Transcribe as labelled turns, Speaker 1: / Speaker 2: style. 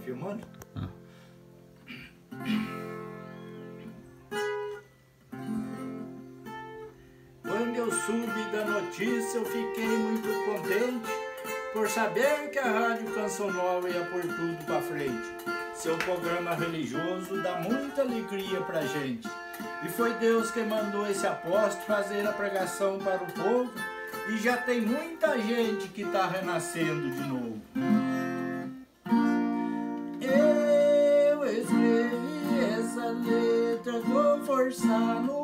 Speaker 1: filmando? Quando eu soube da notícia, eu fiquei muito contente por saber que a Rádio Canção Nova ia pôr tudo pra frente. Seu programa religioso dá muita alegria pra gente. E foi Deus que mandou esse apóstolo fazer a pregação para o povo, e já tem muita gente que tá renascendo de novo. Eu escrevi essa letra com força no